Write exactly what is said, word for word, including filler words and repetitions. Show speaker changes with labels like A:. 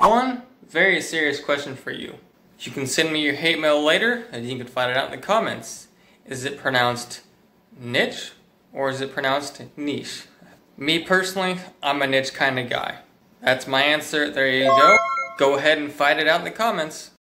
A: One very serious question for you. You can send me your hate mail later, and you can find it out in the comments. Is it pronounced niche or is it pronounced niche? Me personally, I'm a niche kind of guy. That's my answer. There you go. Go ahead and fight it out in the comments.